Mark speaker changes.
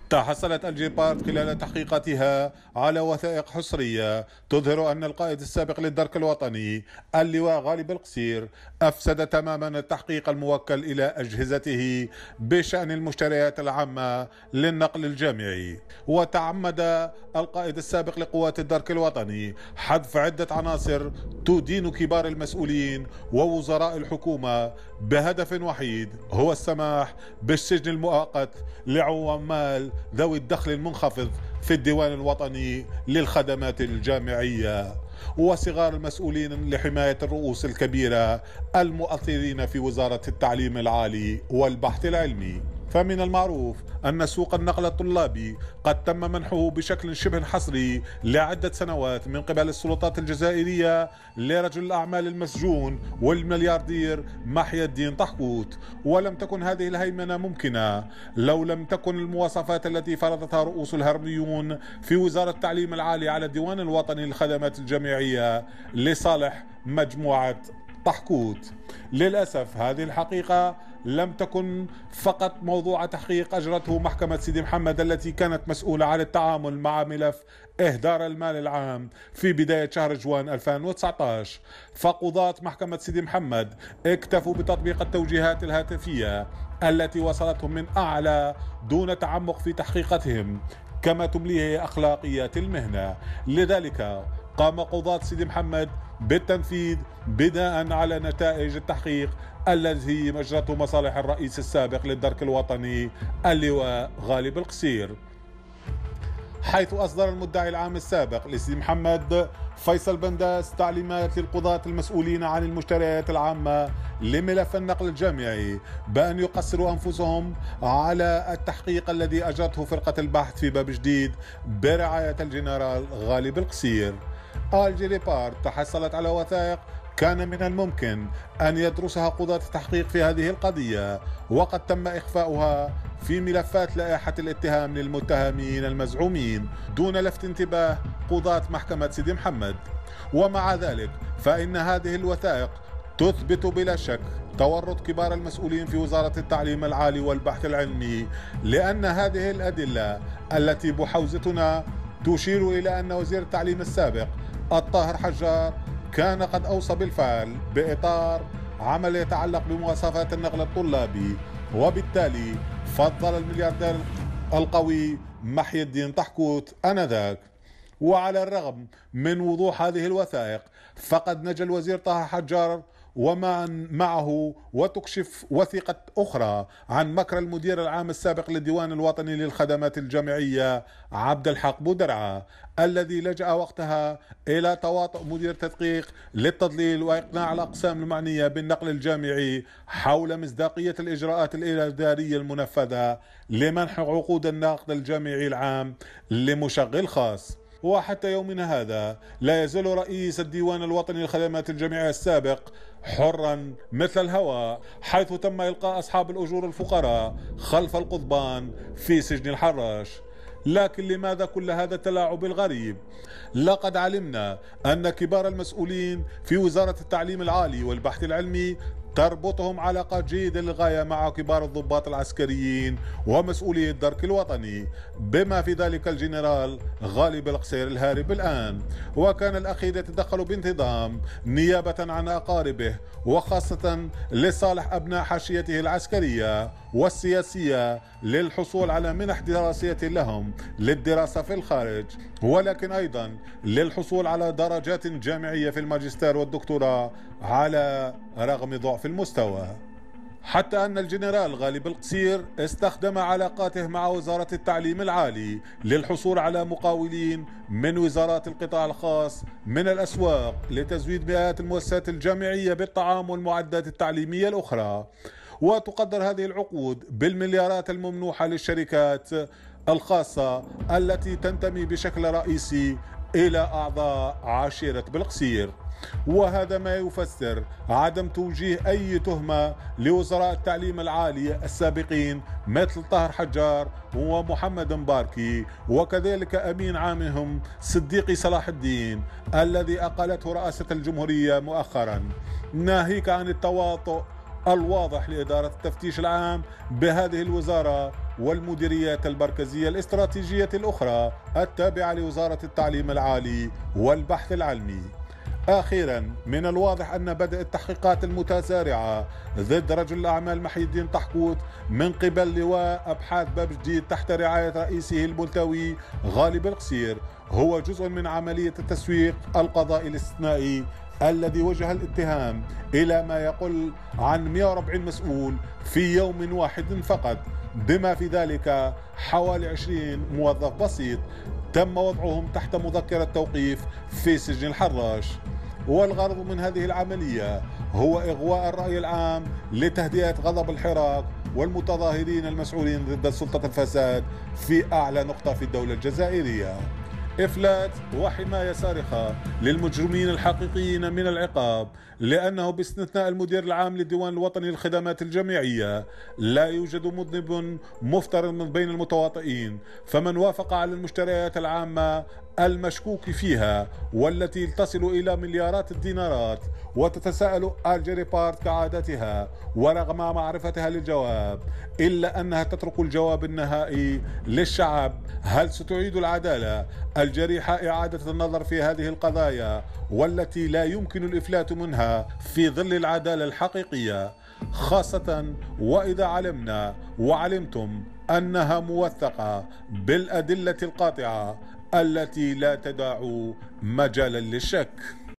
Speaker 1: تحصلت الجيبارد خلال تحقيقاتها على وثائق حصرية تظهر أن القائد السابق للدرك الوطني اللواء غالب القصير أفسد تماما التحقيق الموكل إلى أجهزته بشأن المشتريات العامة للنقل الجامعي، وتعمد القائد السابق لقوات الدرك الوطني حذف عدة عناصر تدين كبار المسؤولين ووزراء الحكومة بهدف وحيد هو السماح بالسجن المؤقت لعمال ذوي الدخل المنخفض في الديوان الوطني للخدمات الجامعية وصغار المسؤولين لحماية الرؤوس الكبيرة المؤثرين في وزارة التعليم العالي والبحث العلمي. فمن المعروف أن سوق النقل الطلابي قد تم منحه بشكل شبه حصري لعدة سنوات من قبل السلطات الجزائرية لرجل الأعمال المسجون والملياردير محي الدين طحكوت، ولم تكن هذه الهيمنة ممكنة لو لم تكن المواصفات التي فرضتها رؤوس الهرميون في وزارة التعليم العالي على الديوان الوطني للخدمات الجامعية لصالح مجموعة طحكوت. للأسف هذه الحقيقة لم تكن فقط موضوع تحقيق أجرته محكمة سيدي محمد التي كانت مسؤولة عن التعامل مع ملف إهدار المال العام في بداية شهر جوان 2019، فقضاة محكمة سيدي محمد اكتفوا بتطبيق التوجيهات الهاتفية التي وصلتهم من أعلى دون تعمق في تحقيقاتهم كما تمليه أخلاقيات المهنة. لذلك قام قضاة سيدي محمد بالتنفيذ بناء على نتائج التحقيق الذي أجرته مصالح الرئيس السابق للدرك الوطني اللواء غالب القصير، حيث أصدر المدعي العام السابق لسيدي محمد فيصل بنداس تعليمات للقضاة المسؤولين عن المشتريات العامة لملف النقل الجامعي بأن يقصروا أنفسهم على التحقيق الذي أجرته فرقة البحث في باب جديد برعاية الجنرال غالب القصير. الجيبارد تحصلت على وثائق كان من الممكن أن يدرسها قضاة التحقيق في هذه القضية، وقد تم إخفاؤها في ملفات لائحة الاتهام للمتهمين المزعومين دون لفت انتباه قضاة محكمة سيدي محمد. ومع ذلك فإن هذه الوثائق تثبت بلا شك تورط كبار المسؤولين في وزارة التعليم العالي والبحث العلمي، لأن هذه الأدلة التي بحوزتنا تشير إلى أن وزير التعليم السابق الطاهر حجار كان قد أوصى بالفعل بإطار عمل يتعلق بمواصفات النقل الطلابي، وبالتالي فضل الملياردير القوي محي الدين طحكوت آنذاك. وعلى الرغم من وضوح هذه الوثائق فقد نجا الوزير طه حجار ومن معه وتكشف وثيقة أخرى عن مكر المدير العام السابق للديوان الوطني للخدمات الجامعية عبد الحق بودرعة الذي لجأ وقتها إلى تواطؤ مدير تدقيق للتضليل وإقناع الأقسام المعنية بالنقل الجامعي حول مصداقية الإجراءات الإدارية المنفذة لمنح عقود النقد الجامعي العام لمشغل خاص. وحتى يومنا هذا لا يزال رئيس الديوان الوطني للخدمات الجامعية السابق حرا مثل الهواء، حيث تم إلقاء أصحاب الأجور الفقراء خلف القضبان في سجن الحراش. لكن لماذا كل هذا التلاعب الغريب؟ لقد علمنا أن كبار المسؤولين في وزارة التعليم العالي والبحث العلمي تربطهم علاقات جيدة للغاية مع كبار الضباط العسكريين ومسؤولي الدرك الوطني، بما في ذلك الجنرال غالب القصير الهارب الآن، وكان الأخير يتدخل بانتظام نيابة عن أقاربه وخاصة لصالح أبناء حاشيته العسكرية والسياسية للحصول على منح دراسية لهم للدراسة في الخارج، ولكن أيضا للحصول على درجات جامعية في الماجستير والدكتوراه على رغم ضعف المستوى. حتى أن الجنرال غالب القصير استخدم علاقاته مع وزارة التعليم العالي للحصول على مقاولين من وزارات القطاع الخاص من الأسواق لتزويد مئات المؤسسات الجامعية بالطعام والمعدات التعليمية الأخرى، وتقدر هذه العقود بالمليارات الممنوحة للشركات الخاصة التي تنتمي بشكل رئيسي إلى أعضاء عشيرة بالقصير. وهذا ما يفسر عدم توجيه أي تهمة لوزراء التعليم العالي السابقين مثل طاهر حجار ومحمد مباركي، وكذلك أمين عامهم صديقي صلاح الدين الذي أقلته رئاسة الجمهورية مؤخرا، ناهيك عن التواطؤ الواضح لإدارة التفتيش العام بهذه الوزارة والمديريات المركزية الاستراتيجية الأخرى التابعة لوزارة التعليم العالي والبحث العلمي. أخيرا، من الواضح أن بدء التحقيقات المتسارعة ضد رجل الأعمال محي الدين طحكوت من قبل لواء أبحاث باب جديد تحت رعاية رئيسه الملتوي غالب القصير هو جزء من عملية التسويق القضائي الاستثنائي الذي وجه الاتهام إلى ما يقل عن 140 مسؤول في يوم واحد فقط، بما في ذلك حوالي 20 موظف بسيط تم وضعهم تحت مذكرة توقيف في سجن الحراش. والغرض من هذه العملية هو إغواء الرأي العام لتهدئة غضب الحراك والمتظاهرين المسؤولين ضد سلطة الفساد في أعلى نقطة في الدولة الجزائرية. إفلات وحماية صارخة للمجرمين الحقيقيين من العقاب، لأنه باستثناء المدير العام للديوان الوطني للخدمات الجامعية لا يوجد مذنب مفترض من بين المتواطئين، فمن وافق على المشتريات العامة المشكوك فيها والتي تصل إلى مليارات الدينارات وتتساءل الجيري بارت كعادتها ورغم معرفتها للجواب إلا أنها تترك الجواب النهائي للشعب. هل ستعيد العدالة الجريحة إعادة النظر في هذه القضايا والتي لا يمكن الإفلات منها في ظل العدالة الحقيقية، خاصة وإذا علمنا وعلمتم أنها موثقة بالأدلة القاطعة التي لا تدع مجالا للشك؟